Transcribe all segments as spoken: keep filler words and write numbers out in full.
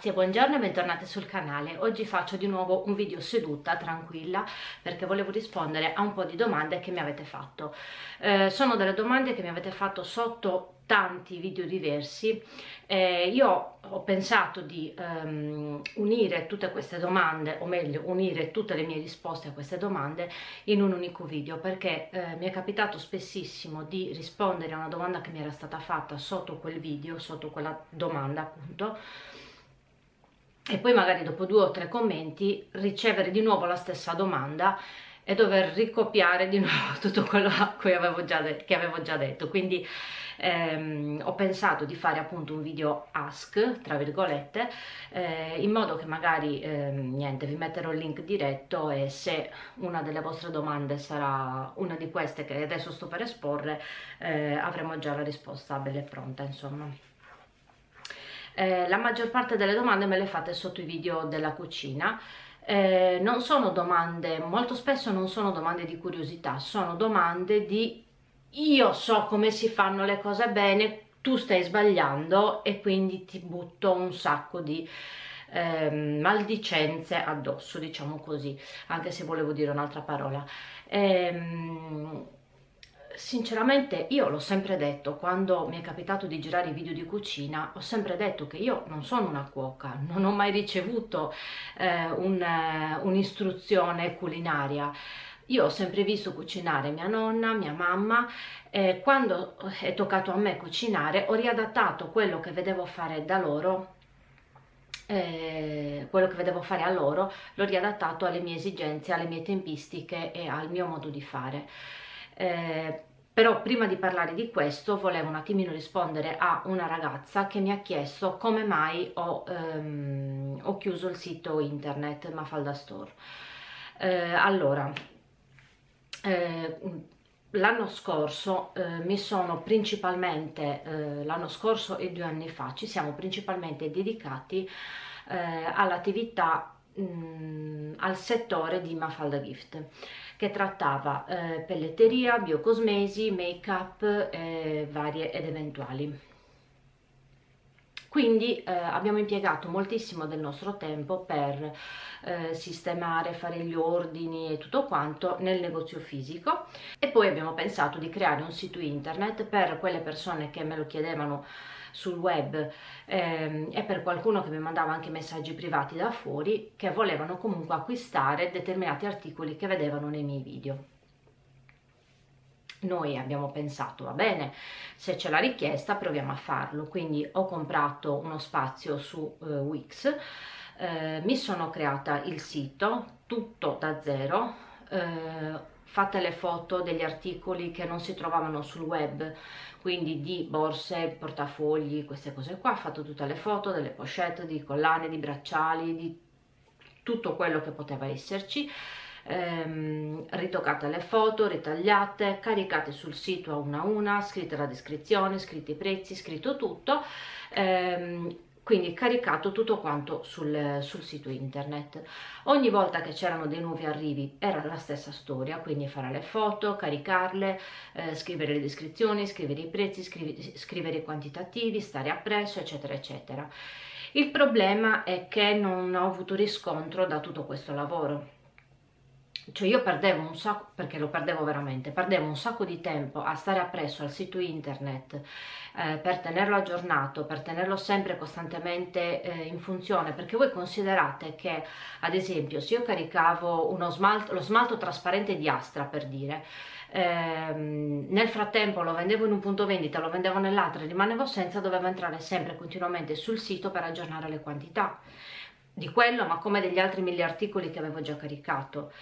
Grazie, buongiorno e bentornati sul canale. Oggi faccio di nuovo un video seduta, tranquilla, perché volevo rispondere a un po' di domande che mi avete fatto. Eh, sono delle domande che mi avete fatto sotto tanti video diversi. Eh, io ho pensato di um, unire tutte queste domande, o meglio, unire tutte le mie risposte a queste domande in un unico video, perché eh, mi è capitato spessissimo di rispondere a una domanda che mi era stata fatta sotto quel video, sotto quella domanda appunto, e poi magari dopo due o tre commenti ricevere di nuovo la stessa domanda e dover ricopiare di nuovo tutto quello che avevo già, che avevo già detto. Quindi ehm, ho pensato di fare appunto un video ask, tra virgolette, eh, in modo che magari ehm, niente, vi metterò il link diretto, e se una delle vostre domande sarà una di queste che adesso sto per esporre, eh, avremo già la risposta bella e pronta, insomma. Eh, la maggior parte delle domande me le fate sotto i video della cucina. Eh, non sono domande, molto spesso non sono domande di curiosità, sono domande di io so come si fanno le cose bene, tu stai sbagliando, e quindi ti butto un sacco di eh, maldicenze addosso, diciamo così, anche se volevo dire un'altra parola. Ehm, Sinceramente io l'ho sempre detto, quando mi è capitato di girare i video di cucina, ho sempre detto che io non sono una cuoca, non ho mai ricevuto eh, un'istruzione un culinaria. Io ho sempre visto cucinare mia nonna, mia mamma, e quando è toccato a me cucinare ho riadattato quello che vedevo fare da loro, eh, quello che vedevo fare a loro, l'ho riadattato alle mie esigenze, alle mie tempistiche e al mio modo di fare. Eh, però prima di parlare di questo volevo un attimino rispondere a una ragazza che mi ha chiesto come mai ho, ehm, ho chiuso il sito internet Mafalda Store. Eh, allora, eh, l'anno scorso eh, mi sono principalmente, eh, l'anno scorso e due anni fa, ci siamo principalmente dedicati eh, all'attività, al settore di Mafalda Gift, che trattava eh, pelletteria, biocosmesi, make up eh, varie ed eventuali. Quindi eh, abbiamo impiegato moltissimo del nostro tempo per eh, sistemare, fare gli ordini e tutto quanto nel negozio fisico, e poi abbiamo pensato di creare un sito internet per quelle persone che me lo chiedevano sul web, ehm, e per qualcuno che mi mandava anche messaggi privati da fuori, che volevano comunque acquistare determinati articoli che vedevano nei miei video. Noi abbiamo pensato, va bene, se c'è la richiesta proviamo a farlo, quindi ho comprato uno spazio su eh, Wix, eh, mi sono creata il sito tutto da zero, eh, fatte le foto degli articoli che non si trovavano sul web, quindi di borse, portafogli, queste cose qua, ho fatto tutte le foto delle pochette, di collane, di bracciali, di tutto quello che poteva esserci. Ehm, ritoccate le foto, ritagliate, caricate sul sito a una a una, scritte la descrizione, scritti i prezzi, scritto tutto, ehm, quindi caricato tutto quanto sul, sul sito internet. Ogni volta che c'erano dei nuovi arrivi era la stessa storia, quindi fare le foto, caricarle, eh, scrivere le descrizioni, scrivere i prezzi, scrivere, scrivere i quantitativi, stare appresso, eccetera eccetera. Il problema è che non ho avuto riscontro da tutto questo lavoro. Cioè io perdevo un sacco, perché lo perdevo veramente, perdevo un sacco di tempo a stare appresso al sito internet, eh, per tenerlo aggiornato, per tenerlo sempre costantemente eh, in funzione, perché voi considerate che, ad esempio, se io caricavo uno smalto, lo smalto trasparente di Astra, per dire, ehm, nel frattempo lo vendevo in un punto vendita, lo vendevo nell'altro e rimanevo senza, dovevo entrare sempre continuamente sul sito per aggiornare le quantità di quello, ma come degli altri mille articoli che avevo già caricato.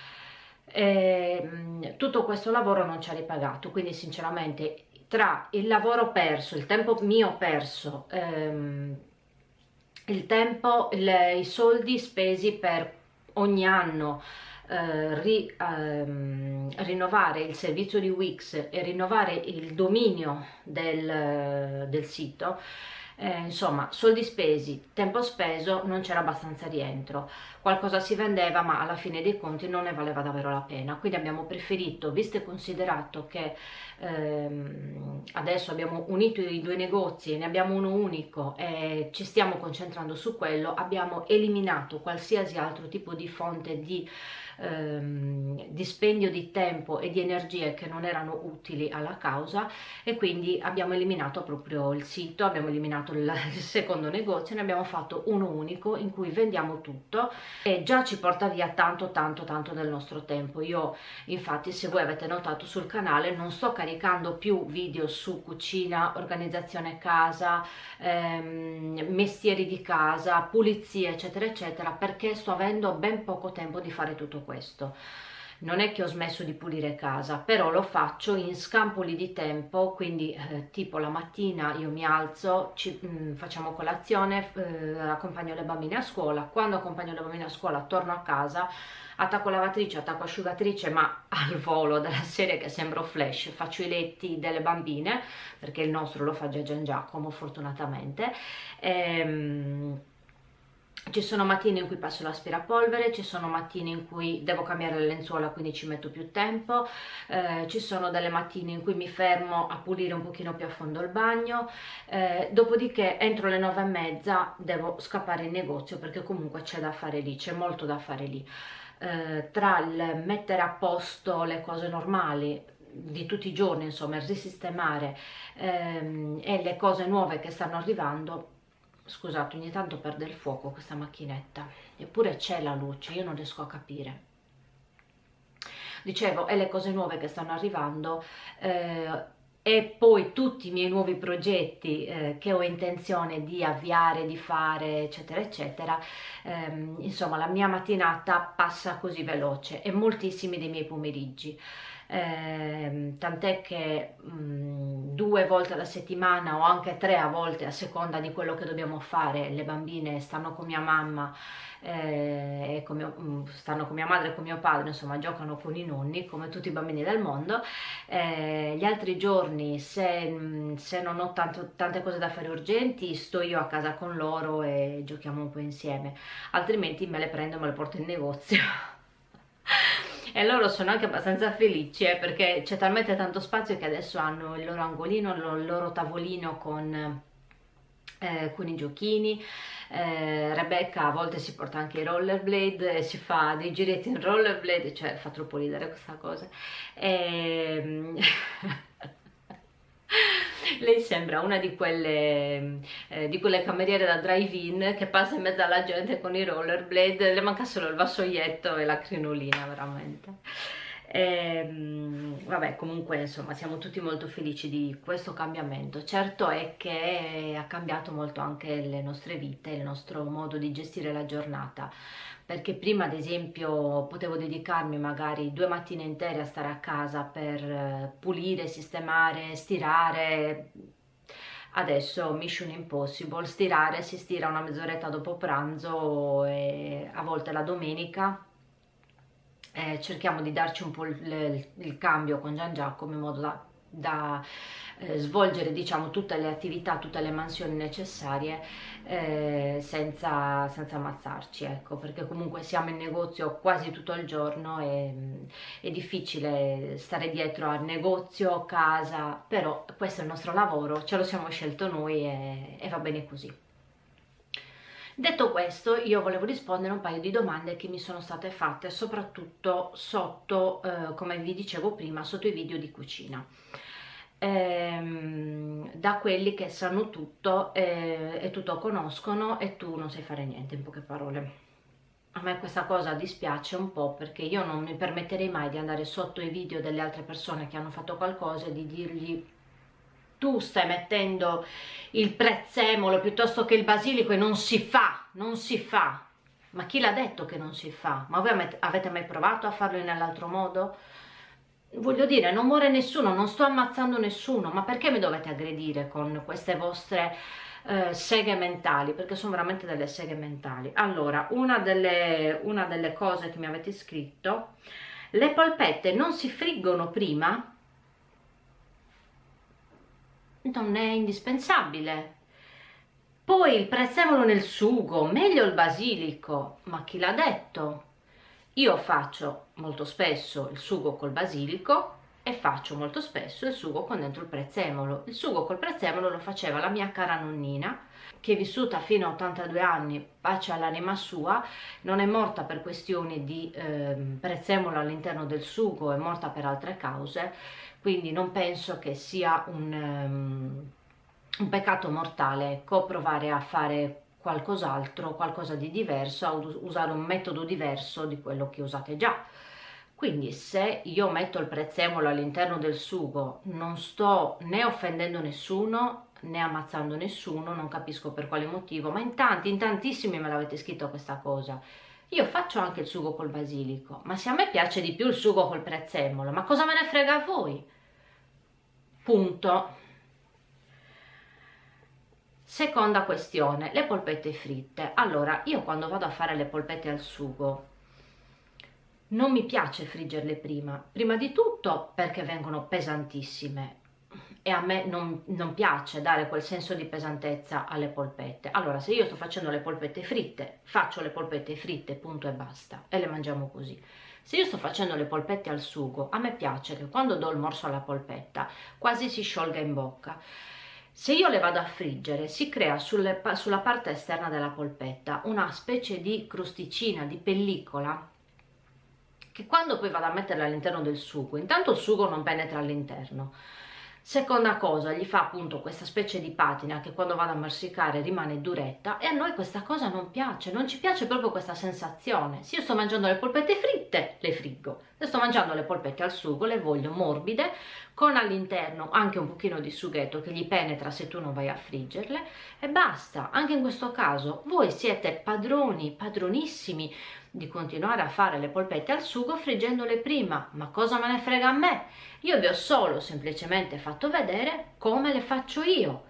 E, tutto questo lavoro non ci ha ripagato, quindi sinceramente tra il lavoro perso, il tempo mio perso, ehm, il tempo, il, i soldi spesi per ogni anno eh, ri, ehm, rinnovare il servizio di Wix e rinnovare il dominio del, del sito, Eh, insomma, soldi spesi, tempo speso, non c'era abbastanza rientro. Qualcosa si vendeva, ma alla fine dei conti non ne valeva davvero la pena. Quindi abbiamo preferito, visto e considerato che ehm, adesso abbiamo unito i due negozi, ne abbiamo uno unico e ci stiamo concentrando su quello, abbiamo eliminato qualsiasi altro tipo di fonte di ehm, dispendio di tempo e di energie che non erano utili alla causa, e quindi abbiamo eliminato proprio il sito, abbiamo eliminato il, il secondo negozio, ne abbiamo fatto uno unico in cui vendiamo tutto, e già ci porta via tanto tanto tanto del nostro tempo. Io infatti, se voi avete notato sul canale, non sto caricando più video su cucina, organizzazione casa, ehm, mestieri di casa, pulizia eccetera eccetera, perché sto avendo ben poco tempo di fare tutto questo. Non è che ho smesso di pulire casa, però lo faccio in scampoli di tempo, quindi eh, tipo la mattina io mi alzo, ci, mh, facciamo colazione, eh, accompagno le bambine a scuola, quando accompagno le bambine a scuola torno a casa, attacco lavatrice, attacco asciugatrice, ma al volo, della serie che sembro Flash, faccio i letti delle bambine, perché il nostro lo fa già Gian Giacomo fortunatamente. Ehm, Ci sono mattine in cui passo l'aspirapolvere, ci sono mattine in cui devo cambiare le lenzuola, quindi ci metto più tempo, eh, ci sono delle mattine in cui mi fermo a pulire un pochino più a fondo il bagno, eh, dopodiché entro le nove e mezza devo scappare in negozio, perché comunque c'è da fare lì, c'è molto da fare lì. Eh, tra il mettere a posto le cose normali di tutti i giorni, insomma, il risistemare ehm, e le cose nuove che stanno arrivando. Scusate, ogni tanto perde il fuoco questa macchinetta, eppure c'è la luce, io non riesco a capire. Dicevo, e le cose nuove che stanno arrivando, eh, e poi tutti i miei nuovi progetti eh, che ho intenzione di avviare, di fare, eccetera, eccetera. Ehm, insomma, la mia mattinata passa così veloce, e moltissimi dei miei pomeriggi. Eh, tant'è che mh, due volte alla settimana o anche tre a volte, a seconda di quello che dobbiamo fare, le bambine stanno con mia mamma, eh, e con mio, mh, stanno con mia madre e con mio padre, insomma giocano con i nonni come tutti i bambini del mondo. Eh, gli altri giorni, se, mh, se non ho tanto, tante cose da fare urgenti, sto io a casa con loro e giochiamo un po' insieme, altrimenti me le prendo e me le porto in negozio. E loro sono anche abbastanza felici, eh, perché c'è talmente tanto spazio che adesso hanno il loro angolino, il loro tavolino con, eh, con i giochini. eh, Rebecca a volte si porta anche i rollerblade e si fa dei giretti in rollerblade, cioè fa troppo ridere questa cosa. E... lei sembra una di quelle, eh, di quelle cameriere da drive-in che passa in mezzo alla gente con i rollerblade, le manca solo il vassoietto e la crinolina, veramente. E, vabbè, comunque insomma siamo tutti molto felici di questo cambiamento. Certo è che ha cambiato molto anche le nostre vite, il nostro modo di gestire la giornata, perché prima ad esempio potevo dedicarmi magari due mattine intere a stare a casa per pulire, sistemare, stirare. Adesso Mission Impossible, stirare si stira una mezz'oretta dopo pranzo, e a volte la domenica eh, cerchiamo di darci un po' il, il cambio con Gian Giacomo, in modo da, da eh, svolgere, diciamo, tutte le attività, tutte le mansioni necessarie eh, senza, senza ammazzarci, ecco, perché comunque siamo in negozio quasi tutto il giorno e mh, è difficile stare dietro al negozio, casa, però questo è il nostro lavoro, ce lo siamo scelto noi e, e va bene così. Detto questo, io volevo rispondere a un paio di domande che mi sono state fatte, soprattutto sotto, eh, come vi dicevo prima, sotto i video di cucina. Ehm, da quelli che sanno tutto eh, e tutto conoscono e tu non sai fare niente, in poche parole. A me questa cosa dispiace un po', perché io non mi permetterei mai di andare sotto i video delle altre persone che hanno fatto qualcosa e di dirgli: tu stai mettendo il prezzemolo piuttosto che il basilico e non si fa, non si fa. Ma chi l'ha detto che non si fa? Ma voi avete mai provato a farlo in nell'altro modo? Voglio dire, non muore nessuno, non sto ammazzando nessuno, ma perché mi dovete aggredire con queste vostre eh, seghe mentali? Perché sono veramente delle seghe mentali. Allora, una delle, una delle cose che mi avete scritto: le polpette non si friggono prima? Non è indispensabile. Poi il prezzemolo nel sugo, meglio il basilico, ma chi l'ha detto? Io faccio molto spesso il sugo col basilico e faccio molto spesso il sugo con dentro il prezzemolo. Il sugo col prezzemolo lo faceva la mia cara nonnina, che è vissuta fino a ottantadue anni, pace all'anima sua, non è morta per questioni di eh, prezzemolo all'interno del sugo, è morta per altre cause, quindi non penso che sia un, um, un peccato mortale, ecco, provare a fare qualcos'altro, qualcosa di diverso, a usare un metodo diverso di quello che usate già. Quindi se io metto il prezzemolo all'interno del sugo non sto né offendendo nessuno né ammazzando nessuno, non capisco per quale motivo, ma in tanti, in tantissimi me l'avete scritto questa cosa. Io faccio anche il sugo col basilico, ma se a me piace di più il sugo col prezzemolo, ma cosa me ne frega a voi? Punto. Seconda questione, le polpette fritte. Allora, io quando vado a fare le polpette al sugo non mi piace friggerle prima, prima di tutto perché vengono pesantissime e a me non, non piace dare quel senso di pesantezza alle polpette. Allora, se io sto facendo le polpette fritte, faccio le polpette fritte, punto e basta, e le mangiamo così. Se io sto facendo le polpette al sugo, a me piace che quando do il morso alla polpetta quasi si sciolga in bocca. Se io le vado a friggere, si crea sulle, sulla parte esterna della polpetta una specie di crosticina, di pellicola, che quando poi vado a metterla all'interno del sugo, intanto il sugo non penetra all'interno, seconda cosa, gli fa appunto questa specie di patina che quando vado a morsicare rimane duretta, e a noi questa cosa non piace, non ci piace proprio questa sensazione. Se io sto mangiando le polpette fritte, le friggo. Se sto mangiando le polpette al sugo, le voglio morbide, con all'interno anche un pochino di sughetto che gli penetra se tu non vai a friggerle, e basta. Anche in questo caso voi siete padroni, padronissimi di continuare a fare le polpette al sugo friggendole prima, ma cosa me ne frega a me? Io vi ho solo semplicemente fatto vedere come le faccio io.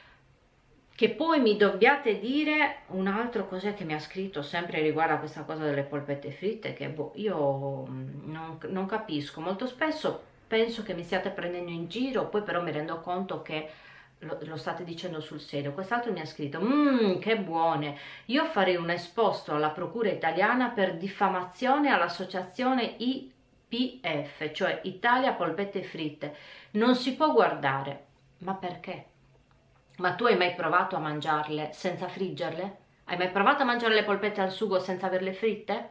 Che poi mi dobbiate dire un altro cos'è che mi ha scritto sempre riguardo a questa cosa delle polpette fritte, che boh, io non, non capisco. Molto spesso penso che mi stiate prendendo in giro, poi però mi rendo conto che lo, lo state dicendo sul serio. Quest'altro mi ha scritto: mmm, che buone, io farei un esposto alla procura italiana per diffamazione all'associazione I P F, cioè Italia Polpette Fritte. Non si può guardare. Ma perché? Ma tu hai mai provato a mangiarle senza friggerle? Hai mai provato a mangiare le polpette al sugo senza averle fritte?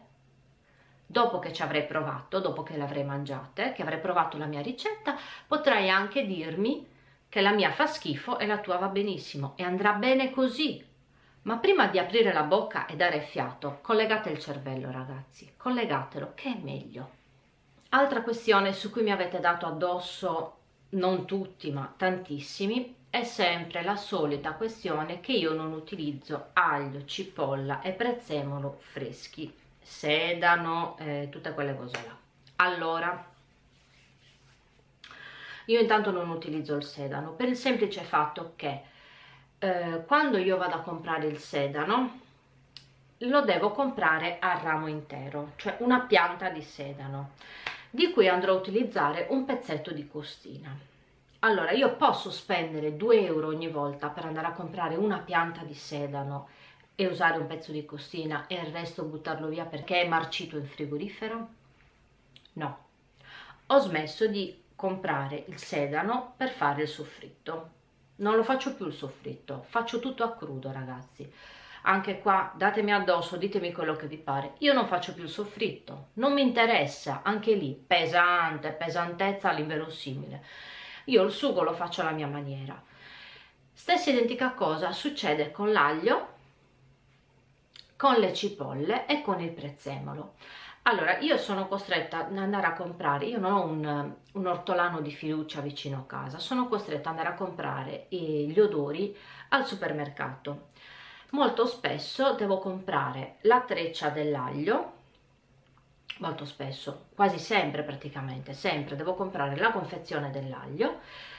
Dopo che ci avrei provato, dopo che le avrei mangiate, che avrei provato la mia ricetta, potrai anche dirmi che la mia fa schifo e la tua va benissimo, e andrà bene così. Ma prima di aprire la bocca e dare fiato, collegate il cervello, ragazzi, collegatelo, che è meglio. Altra questione su cui mi avete dato addosso, non tutti ma tantissimi, è sempre la solita questione che io non utilizzo aglio, cipolla e prezzemolo freschi, sedano, eh, tutte quelle cose là. Allora, io intanto non utilizzo il sedano per il semplice fatto che eh, quando io vado a comprare il sedano lo devo comprare a ramo intero, cioè una pianta di sedano, di cui andrò a utilizzare un pezzetto di costina. Allora, io posso spendere due euro ogni volta per andare a comprare una pianta di sedano e usare un pezzo di costina e il resto buttarlo via perché è marcito in frigorifero? No. Ho smesso di comprare il sedano per fare il soffritto. Non lo faccio più il soffritto, faccio tutto a crudo, ragazzi. Anche qua datemi addosso, ditemi quello che vi pare. Io non faccio più il soffritto, non mi interessa, anche lì pesante, pesantezza all'inverosimile. Io il sugo lo faccio alla mia maniera. Stessa identica cosa succede con l'aglio, con le cipolle e con il prezzemolo. Allora, io sono costretta ad andare a comprare, io non ho un, un ortolano di fiducia vicino a casa, sono costretta ad andare a comprare gli odori al supermercato. Molto spesso devo comprare la treccia dell'aglio, molto spesso, quasi sempre praticamente, sempre devo comprare la confezione dell'aglio,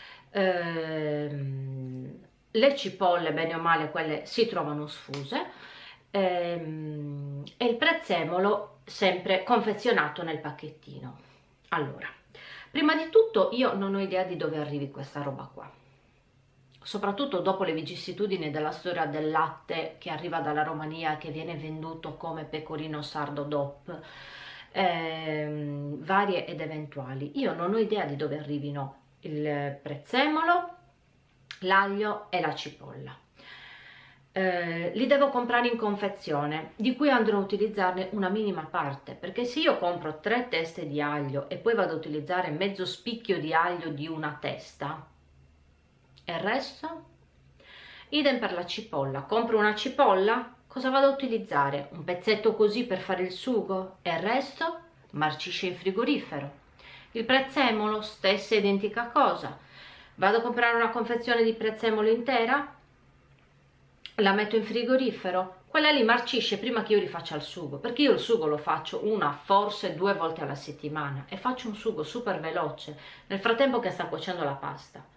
ehm, le cipolle bene o male quelle si trovano sfuse, ehm, e il prezzemolo sempre confezionato nel pacchettino. Allora, prima di tutto io non ho idea di dove arrivi questa roba qua. soprattutto dopo le vicissitudini della storia del latte che arriva dalla Romania, che viene venduto come pecorino sardo D O P, ehm, varie ed eventuali. Io non ho idea di dove arrivino il prezzemolo, l'aglio e la cipolla. Eh, li devo comprare in confezione, di cui andrò a utilizzarne una minima parte, perché se io compro tre teste di aglio e poi vado a utilizzare mezzo spicchio di aglio di una testa e il resto, idem per la cipolla. Compro una cipolla, cosa vado a utilizzare? Un pezzetto così per fare il sugo e il resto marcisce in frigorifero. Il prezzemolo, stessa identica cosa. Vado a comprare una confezione di prezzemolo intera, la metto in frigorifero, quella lì marcisce prima che io rifaccia il sugo, perché io il sugo lo faccio una, forse due volte alla settimana, e faccio un sugo super veloce nel frattempo che sta cuocendo la pasta.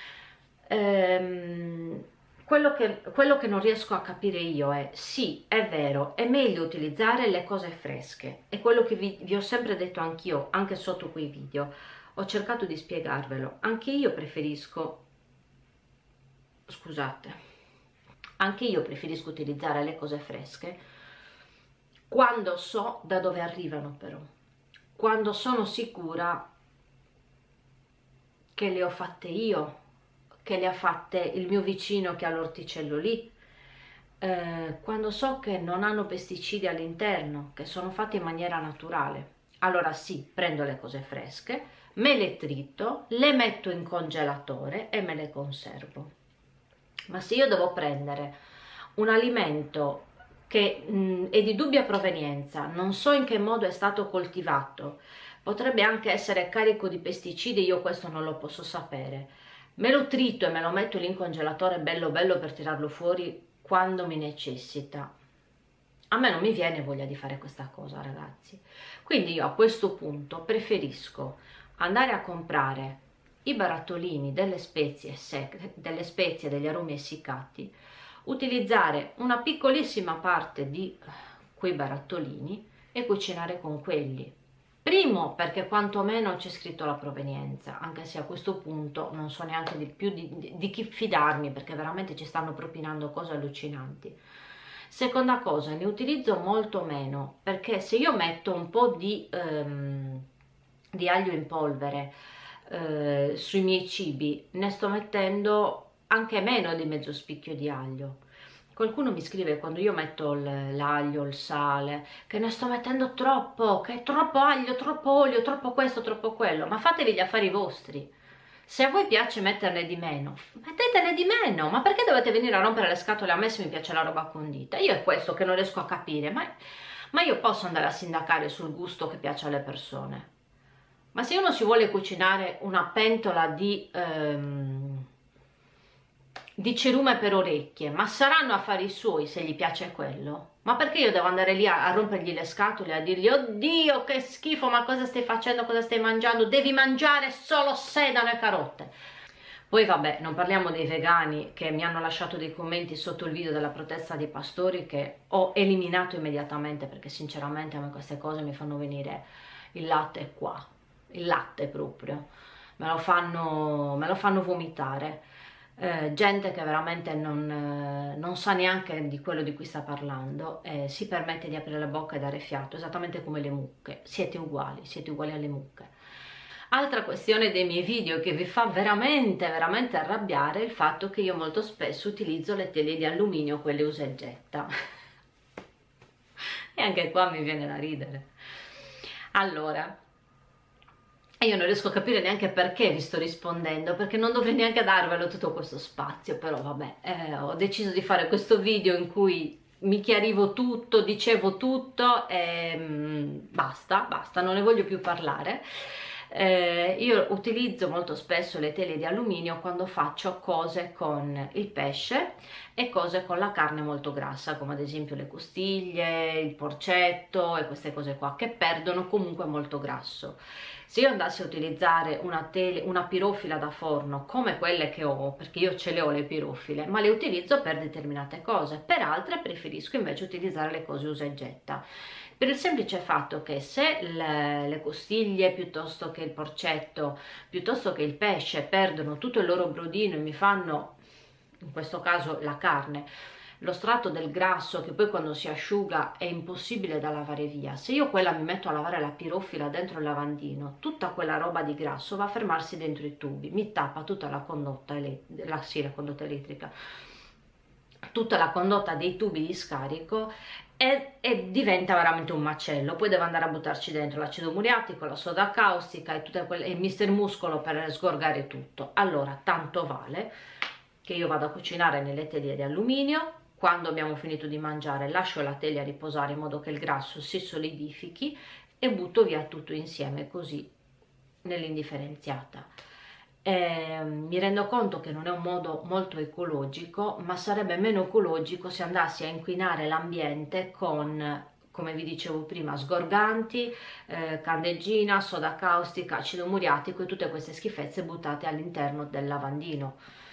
Ehm, quello che, quello che non riesco a capire io è, sì, è vero, è meglio utilizzare le cose fresche, è quello che vi, vi ho sempre detto anch'io, anche sotto quei video, ho cercato di spiegarvelo, anche io preferisco, scusate, anche io preferisco utilizzare le cose fresche quando so da dove arrivano, però quando sono sicura che le ho fatte io, che le ha fatte il mio vicino che ha l'orticello lì, eh, quando so che non hanno pesticidi all'interno, che sono fatte in maniera naturale. Allora sì, prendo le cose fresche, me le trito, le metto in congelatore e me le conservo. Ma se io devo prendere un alimento che mh, è di dubbia provenienza, non so in che modo è stato coltivato, potrebbe anche essere carico di pesticidi, io questo non lo posso sapere, me lo trito e me lo metto lì in congelatore bello bello per tirarlo fuori quando mi necessita. A me non mi viene voglia di fare questa cosa, ragazzi. Quindi io a questo punto preferisco andare a comprare i barattolini delle spezie secche, delle spezie, degli aromi essiccati, utilizzare una piccolissima parte di quei barattolini e cucinare con quelli. Primo, perché quantomeno c'è scritto la provenienza, anche se a questo punto non so neanche di più di, di, di chi fidarmi, perché veramente ci stanno propinando cose allucinanti. Seconda cosa, ne utilizzo molto meno, perché se io metto un po' di, ehm, di aglio in polvere eh, sui miei cibi, ne sto mettendo anche meno di mezzo spicchio di aglio. Qualcuno mi scrive quando io metto l'aglio, il sale, che ne sto mettendo troppo, che è troppo aglio, troppo olio, troppo questo, troppo quello, ma fatevi gli affari vostri. Se a voi piace metterne di meno, mettetene di meno, ma perché dovete venire a rompere le scatole a me se mi piace la roba condita? Io è questo che non riesco a capire, ma, ma io posso andare a sindacare sul gusto che piace alle persone. Ma se uno si vuole cucinare una pentola di... Ehm, di cerume per orecchie, ma saranno affari suoi se gli piace quello. Ma perché io devo andare lì a, a rompergli le scatole, a dirgli oddio che schifo, ma cosa stai facendo, cosa stai mangiando, devi mangiare solo sedano e carote. Poi vabbè, non parliamo dei vegani che mi hanno lasciato dei commenti sotto il video della protesta dei pastori, che ho eliminato immediatamente, perché sinceramente a me queste cose mi fanno venire il latte qua, il latte proprio, me lo fanno, me lo fanno vomitare. Eh, gente che veramente non, eh, non sa neanche di quello di cui sta parlando, eh, si permette di aprire la bocca e dare fiato, esattamente come le mucche. Siete uguali, siete uguali alle mucche. Altra questione dei miei video che vi fa veramente, veramente arrabbiare è il fatto che io molto spesso utilizzo le teglie di alluminio, quelle usa e getta. E anche qua mi viene da ridere. Allora... E io non riesco a capire neanche perché vi sto rispondendo, perché non dovrei neanche darvelo tutto questo spazio, però vabbè, eh, ho deciso di fare questo video in cui mi chiarivo tutto, dicevo tutto e mh, basta, basta, non ne voglio più parlare. Eh, io utilizzo molto spesso le teglie di alluminio quando faccio cose con il pesce e cose con la carne molto grassa, come ad esempio le costiglie, il porcetto e queste cose qua, che perdono comunque molto grasso. Se io andassi a utilizzare una, tele, una pirofila da forno come quelle che ho, perché io ce le ho le pirofile, ma le utilizzo per determinate cose, per altre preferisco invece utilizzare le cose usa e getta, per il semplice fatto che se le, le costiglie piuttosto che il porcetto, piuttosto che il pesce perdono tutto il loro brodino e mi fanno in questo caso la carne, lo strato del grasso che poi quando si asciuga è impossibile da lavare via, se io quella mi metto a lavare la pirofila dentro il lavandino, tutta quella roba di grasso va a fermarsi dentro i tubi, mi tappa tutta la condotta, la, sì, la condotta elettrica, tutta la condotta dei tubi di scarico e, e diventa veramente un macello. Poi devo andare a buttarci dentro l'acido muriatico, la soda caustica e, tutte quelle, e il mister muscolo per sgorgare tutto. Allora tanto vale che io vado a cucinare nelle teglie di alluminio. Quando abbiamo finito di mangiare lascio la teglia riposare in modo che il grasso si solidifichi e butto via tutto insieme così nell'indifferenziata. Eh, mi rendo conto che non è un modo molto ecologico, ma sarebbe meno ecologico se andassi a inquinare l'ambiente con, come vi dicevo prima, sgorganti, eh, candeggina, soda caustica, acido muriatico e tutte queste schifezze buttate all'interno del lavandino.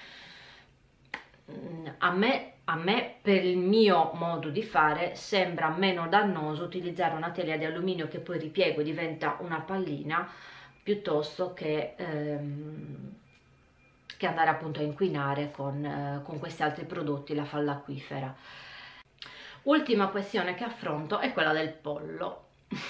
A me, a me, per il mio modo di fare, sembra meno dannoso utilizzare una teglia di alluminio che poi ripiego e diventa una pallina, piuttosto che, ehm, che andare appunto a inquinare con, eh, con questi altri prodotti la falla acquifera. Ultima questione che affronto è quella del pollo.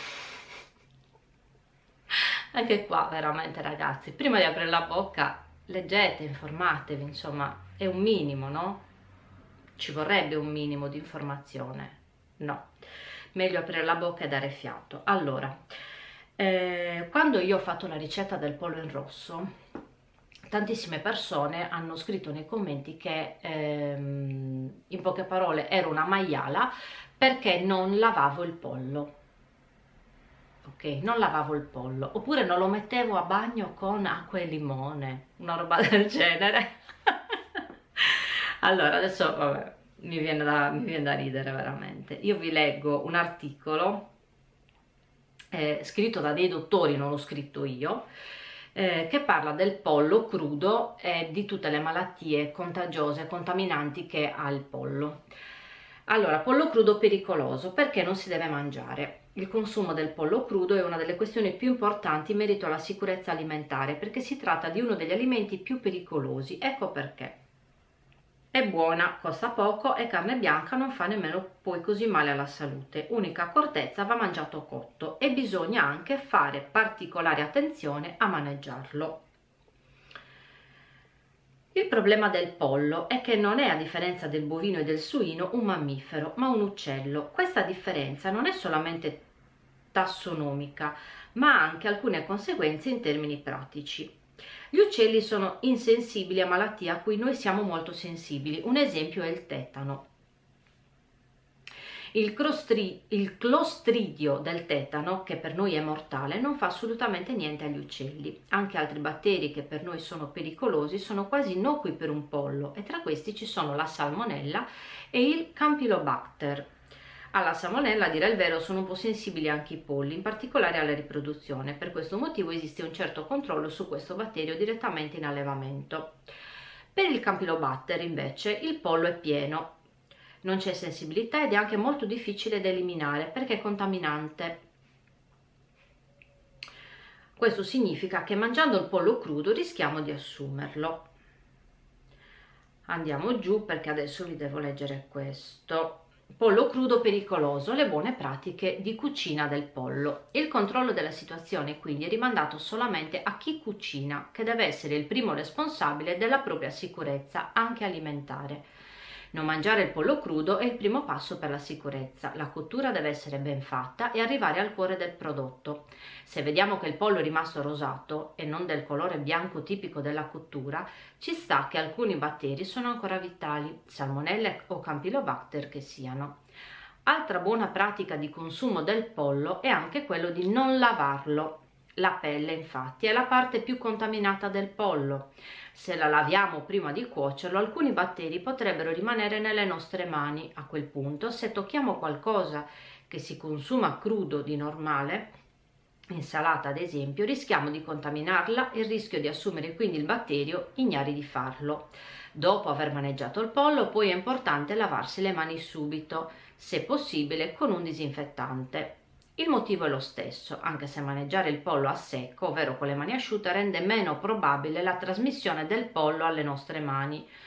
Anche qua veramente, ragazzi, prima di aprire la bocca leggete, informatevi, insomma è un minimo, no? Ci vorrebbe un minimo di informazione, no? Meglio aprire la bocca e dare fiato. Allora, eh, quando io ho fatto la ricetta del pollo in rosso, tantissime persone hanno scritto nei commenti che ehm, in poche parole ero una maiala perché non lavavo il pollo. Ok, non lavavo il pollo, oppure non lo mettevo a bagno con acqua e limone, una roba del genere. Allora, adesso vabbè, mi viene da, mi viene da ridere veramente. Io vi leggo un articolo eh, scritto da dei dottori, non l'ho scritto io, eh, che parla del pollo crudo e di tutte le malattie contagiose, contaminanti che ha il pollo. Allora, pollo crudo pericoloso, perché non si deve mangiare? Il consumo del pollo crudo è una delle questioni più importanti in merito alla sicurezza alimentare, perché si tratta di uno degli alimenti più pericolosi. Ecco perché. È buona, costa poco e carne bianca non fa nemmeno poi così male alla salute. Unica accortezza, va mangiato cotto e bisogna anche fare particolare attenzione a maneggiarlo. Il problema del pollo è che non è, a differenza del bovino e del suino, un mammifero, ma un uccello. Questa differenza non è solamente tassonomica, ma ha anche alcune conseguenze in termini pratici. Gli uccelli sono insensibili a malattie a cui noi siamo molto sensibili. Un esempio è il tetano. Il, crostri, il clostridio del tetano, che per noi è mortale, non fa assolutamente niente agli uccelli. Anche altri batteri che per noi sono pericolosi sono quasi innocui per un pollo, e tra questi ci sono la salmonella e il campylobacter. Alla salmonella, a dire il vero, sono un po' sensibili anche i polli, in particolare alla riproduzione. Per questo motivo esiste un certo controllo su questo batterio direttamente in allevamento. Per il campylobacter invece il pollo è pieno, non c'è sensibilità ed è anche molto difficile da eliminare perché è contaminante. Questo significa che mangiando il pollo crudo rischiamo di assumerlo. Andiamo giù perché adesso vi devo leggere questo. Pollo crudo pericoloso, le buone pratiche di cucina del pollo. Il controllo della situazione quindi è rimandato solamente a chi cucina, che deve essere il primo responsabile della propria sicurezza anche alimentare. Non mangiare il pollo crudo è il primo passo per la sicurezza. La cottura deve essere ben fatta e arrivare al cuore del prodotto. Se vediamo che il pollo è rimasto rosato e non del colore bianco tipico della cottura, ci sta che alcuni batteri sono ancora vitali, salmonella o campylobacter che siano. Altra buona pratica di consumo del pollo è anche quello di non lavarlo. La pelle, infatti, è la parte più contaminata del pollo. Se la laviamo prima di cuocerlo, alcuni batteri potrebbero rimanere nelle nostre mani. A quel punto, se tocchiamo qualcosa che si consuma crudo di normale, insalata ad esempio, rischiamo di contaminarla e il rischio di assumere quindi il batterio ignari di farlo. Dopo aver maneggiato il pollo, poi è importante lavarsi le mani subito, se possibile con un disinfettante. Il motivo è lo stesso, anche se maneggiare il pollo a secco, ovvero con le mani asciute, rende meno probabile la trasmissione del pollo alle nostre mani.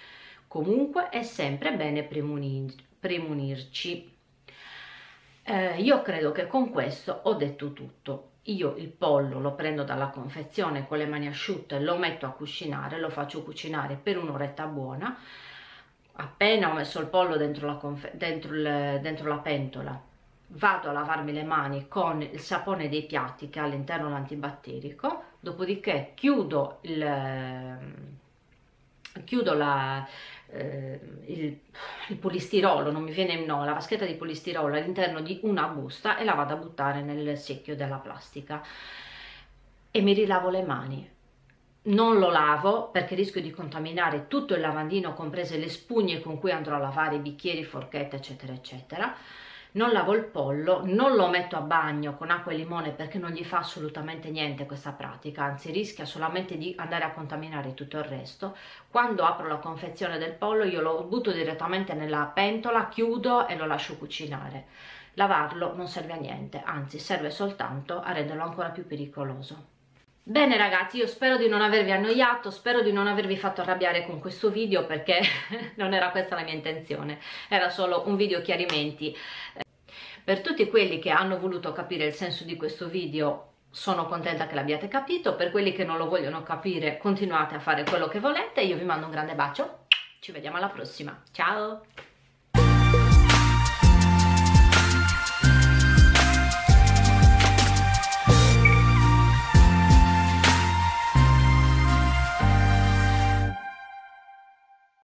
Comunque è sempre bene premunir, premunirci. Eh, io credo che con questo ho detto tutto. Io il pollo lo prendo dalla confezione con le mani asciutte, lo metto a cucinare, lo faccio cucinare per un'oretta buona. Appena ho messo il pollo dentro la, dentro il, dentro la pentola, vado a lavarmi le mani con il sapone dei piatti che ha all'interno l'antibatterico, dopodiché chiudo il, chiudo la, eh, il, il polistirolo, non mi viene, no, la vaschetta di polistirolo all'interno di una busta e la vado a buttare nel secchio della plastica e mi rilavo le mani. Non lo lavo perché rischio di contaminare tutto il lavandino, comprese le spugne con cui andrò a lavare i bicchieri, forchette, eccetera, eccetera. Non lavo il pollo, non lo metto a bagno con acqua e limone perché non gli fa assolutamente niente questa pratica, anzi rischia solamente di andare a contaminare tutto il resto. Quando apro la confezione del pollo io lo butto direttamente nella pentola, chiudo e lo lascio cucinare. Lavarlo non serve a niente, anzi serve soltanto a renderlo ancora più pericoloso. Bene ragazzi, io spero di non avervi annoiato, spero di non avervi fatto arrabbiare con questo video perché non era questa la mia intenzione, era solo un video chiarimenti. Per tutti quelli che hanno voluto capire il senso di questo video, sono contenta che l'abbiate capito. Per quelli che non lo vogliono capire, continuate a fare quello che volete. Io vi mando un grande bacio, ci vediamo alla prossima, ciao!